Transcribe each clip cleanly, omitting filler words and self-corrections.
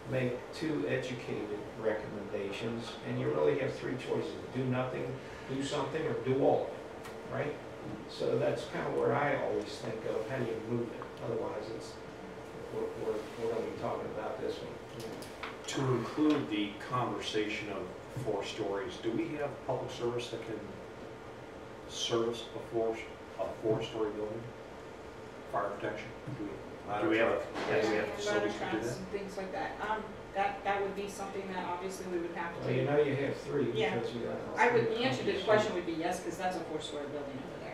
make two educated recommendations, and you really have three choices: do nothing, do something, or do all, right? So that's kind of where I always think of how do you move it. Otherwise, we're going to be talking about this one. To include the conversation of 4 stories, do we have public service that can service a 4-story building? Fire protection? Do we have facilities to do that? And things like that. That would be something that obviously we would have to Well, you do. know you have three Yeah. because you got. all I would, three the answer to the companies. question would be yes, because that's a 4-story building over there.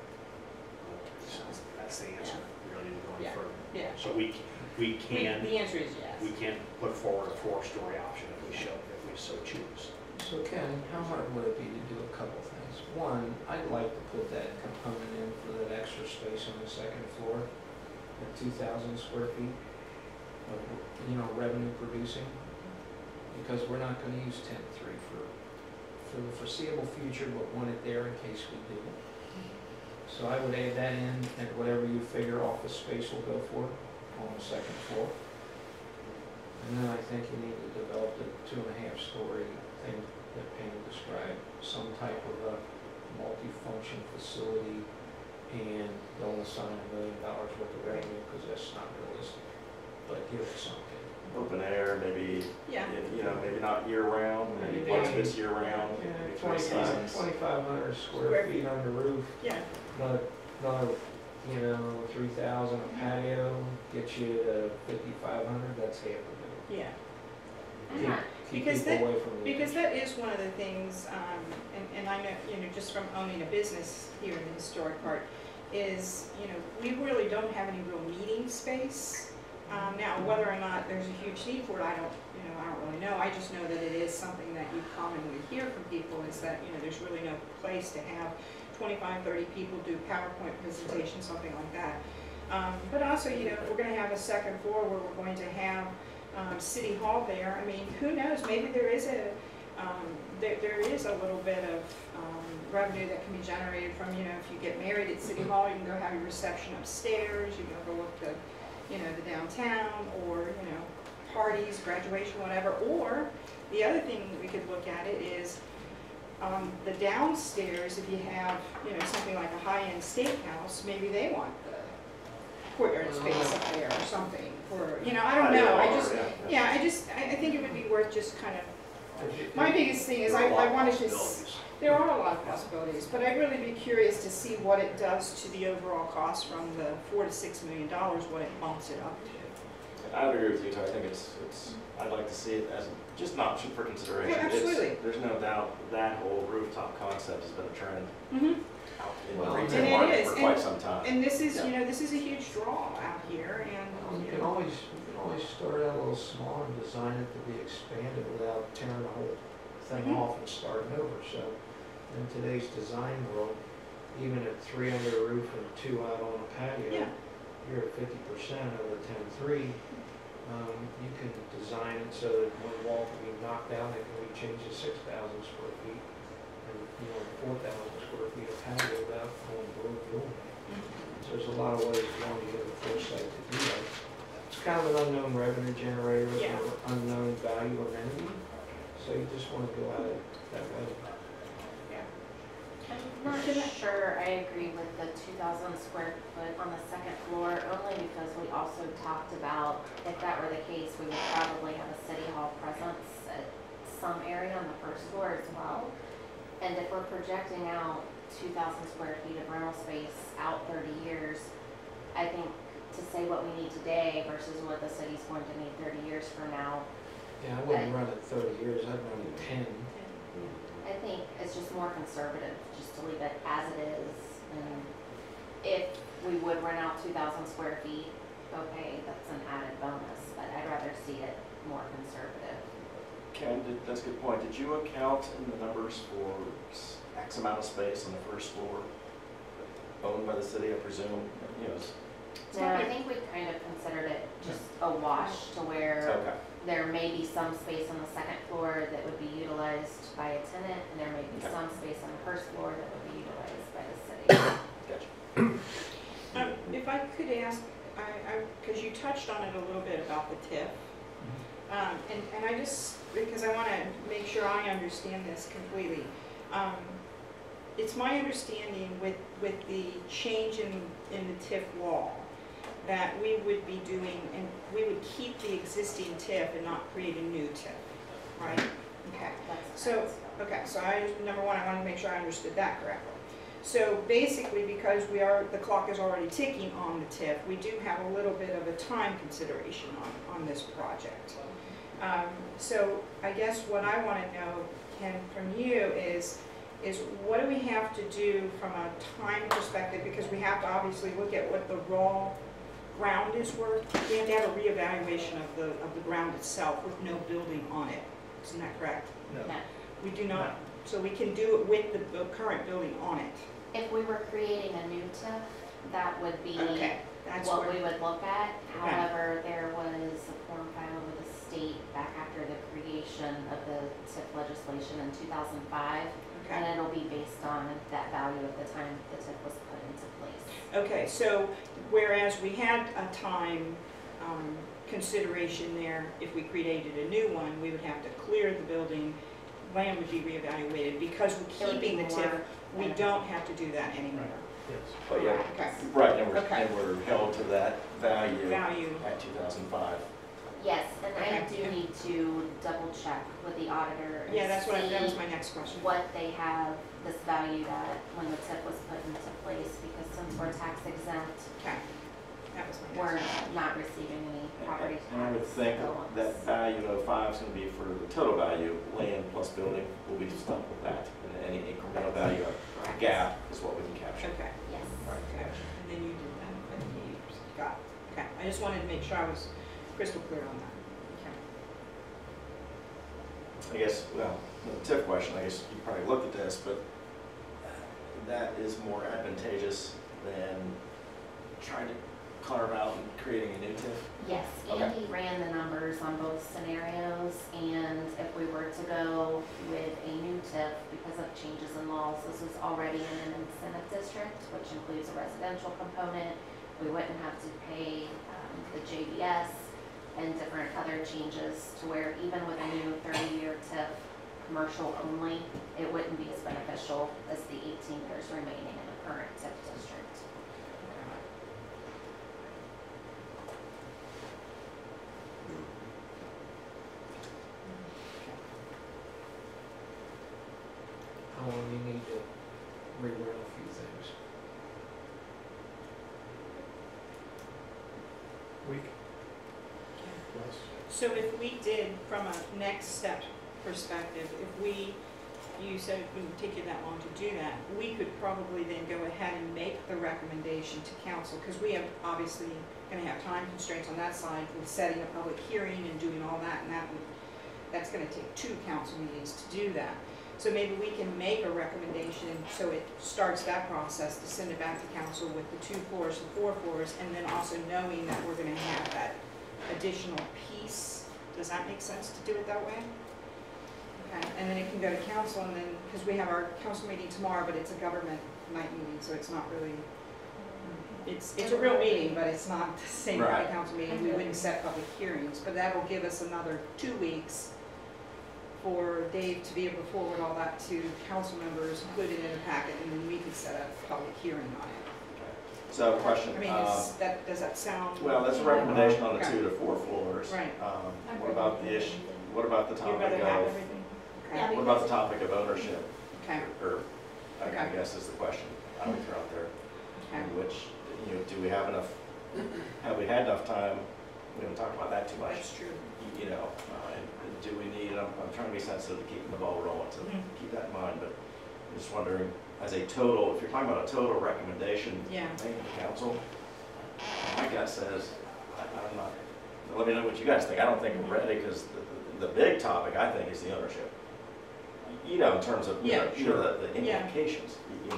That's the answer. We don't need to go any Yeah. further. Yeah. So we can, The answer is yes. we can put forward a 4-story option if we so choose. So Ken, how hard would it be to do a couple things? One, I'd like to put that component in for that extra space on the second floor, at 2,000 square feet of, revenue producing, because we're not gonna use tent 3 for the foreseeable future, but want it there in case we do. So I would add that in at whatever you figure office space will go for on the second floor. And then I think you need to develop the 2.5-story thing that Pam described, some type of a multi-function facility, and don't assign $1 million worth of revenue, because that's not realistic, but give it something. Open air, maybe, Yeah. maybe not year round, maybe Maybe- parts of it's year round, Yeah, maybe 3 seasons. 2,500 Square square feet on the roof, Yeah. not 3,000 a patio, get you to 5,500, that's half of it. Yeah. Keep, keep Because people away from the. Because that is one of the things, and I know, just from owning a business here in the historic part, is, we really don't have any real meeting space. Now, whether or not there's a huge need for it, I don't really know. I just know that it is something that you commonly hear from people, is that, there's really no place to have 25, 30 people do PowerPoint presentations, something like that. But also, we're gonna have a second floor where we're going to have City Hall there. I mean, who knows, maybe there is there is a little bit of revenue that can be generated from, if you get married at City Hall, you can go have your reception upstairs, you can go look the, the downtown, or, parties, graduation, whatever. Or the other thing we could look at it is the downstairs, if you have, something like a high-end steakhouse, maybe they want the courtyard space up there or something, or, I don't know, I think it would be worth just kind of, my biggest thing is I wanted to, there are a lot of possibilities, but I'd really be curious to see what it does to the overall cost from the $4 to $6 million, what it bumps it up to. I would agree with you, Tony. I think I'd like to see it as just an option for consideration. Yeah, absolutely. There's no doubt that whole rooftop concept has been a trend out in the Well, retail and it market is, for quite some time. And this is, Yeah. this is a huge draw out here, and, You can always start out a little small and design it to be expanded without tearing the whole thing off and starting over. So in today's design world, even at 3 under the roof and 2 out on a patio, yeah, you're at 50% of the 10.3. You can design it so that one wall can be knocked out, it can be changed to 6,000 square feet, and 4,000 square feet of patio without going below building. So there's a lot of ways, as long as you have the foresight to do that. It's kind of an unknown revenue generator, Yeah. or unknown value amenity, so you just want to go at it that way. I'm not sure I agree with the 2,000 square foot on the second floor, only because we also talked about, if that were the case, we would probably have a City Hall presence at some area on the first floor as well. And if we're projecting out 2,000 square feet of rental space out 30 years, I think to say what we need today versus what the city's going to need 30 years from now, Yeah, I wouldn't run it 30 years, I'd run it 10. I think it's just more conservative, just to leave it as it is. And if we would rent out 2,000 square feet, okay, that's an added bonus, but I'd rather see it more conservative. Ken, that's a good point. Did you account in the numbers for X amount of space on the first floor owned by the city, I presume? No, I think we kind of considered it just a wash to where Okay. there may be some space on the second floor that would be utilized by a tenant, and there may be Okay. some space on the first floor that would be utilized by the city. Gotcha. if I could ask, because you touched on it a little bit about the TIF, And I just, because I want to make sure I understand this completely. It's my understanding with the change in the TIF law that we would be doing, and we would keep the existing TIF and not create a new TIF, right? Okay. That's So, correct. okay, so number one, I wanted to make sure I understood that correctly. So basically, because the clock is already ticking on the TIF, we do have a little bit of a time consideration on this project. So I guess what I want to know, Ken, from you is what do we have to do from a time perspective? Because we have to obviously look at what the raw ground is worth. We have to have a reevaluation of the ground itself with no building on it. Isn't that correct? No. We do not, so we can do it with the current building on it. If we were creating a new TIF, that would be Okay, that's what where, we would look at. Okay. However, there was a form filed with the state back after the creation of the TIF legislation in 2005, and okay. it'll be based on that value at the time the TIF was put into place. Okay, so whereas we had a time consideration there, if we created a new one, we would have to clear the building, land would be reevaluated. Because we're It would be keeping the TIF, more we beneficial. don't have to do that anymore. But yeah, Okay, right, Okay. and we're held to that value value, at 2005. Yes, and I Okay. do need to double check with the auditor and yeah, that was see my next question. what they have this valued at when the TIF was put into place, because since we're tax exempt, Okay, that was my we're next question. not receiving any property tax. And I would think billings. that value of 5 is going to be for the total value, land plus building, we'll be stuck with that. And any incremental value of Correct. gap is what we can capture. Okay, Yes. okay, and then you did that, I think you got it. Okay, I just wanted to make sure I was crystal clear on that. Okay. I guess, well, the TIF question, I guess you probably looked at this, but that is more advantageous than trying to carve out and creating a new TIF. Yes, Okay. Andy ran the numbers on both scenarios, and if we were to go with a new TIF, because of changes in laws, this is already in an incentive district, which includes a residential component. We wouldn't have to pay the JBS and different other changes, to where even with a new 30-year TIF, commercial only, it wouldn't be as beneficial as the 18 years remaining in the current TIF district. How long do you need to rewrite a few things? Week? Yes. So if we did, from a next step perspective, you said it wouldn't take you that long to do that, we could probably then go ahead and make the recommendation to council, because we have obviously gonna have time constraints on that side with setting a public hearing and doing all that, and that's gonna take 2 council meetings to do that. So maybe we can make a recommendation, so it starts that process to send it back to council with the 2 floors, the 4 floors, and then also knowing that we're gonna have that additional piece. Does that make sense to do it that way? Okay, and then it can go to council, and then, because we have our council meeting tomorrow, but it's a government night meeting, so it's not really, it's a real meeting, but it's not the same kind of Right. council meeting. We wouldn't set public hearings, but that will give us another 2 weeks for Dave to be able to forward all that to council members, include it in a packet, and then we could set a public hearing on it. So, question. I mean, does that sound? Well, that's a recommendation on the Okay. 2 to 4 floors. Right. What about the issue, what about the You'd topic rather have of, everything? Yeah, Okay, what about the topic of ownership? okay, Or, I Okay. guess is the question I would throw out there. okay. In which, do we have enough, have we had enough time? We haven't talked about that too much. That's true. And do we need, I'm trying to be sensitive to keeping the ball rolling, so Mhm. keep that in mind, but I'm just wondering, as a total, if you're talking about a total recommendation, Yeah. made to council, my gut says, I'm not, let me know what you guys think. I don't think we're ready, because the big topic, I think, is the ownership. In terms of, Yeah, the Yeah. implications, Yeah.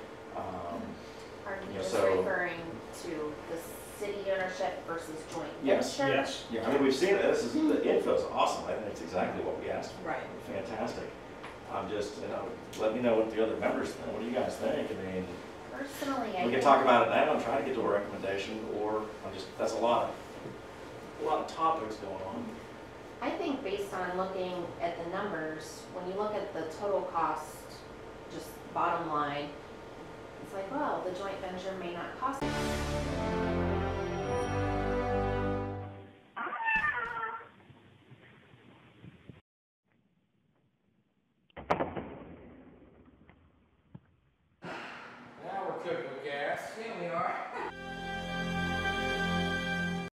Are you Yeah, just so- referring to the city ownership versus joint Yes. venture? Yes. Yeah, I mean, we've seen it, the info's awesome, I think it's exactly what we asked for. Right. Fantastic. I'm just, let me know what the other members think, what do you guys think? I mean, Personally, I we can think- talk about it now and try to get to a recommendation, or that's a lot of topics going on. I think based on looking at the numbers, when you look at the total cost, just bottom line, it's like, well, the joint venture may not cost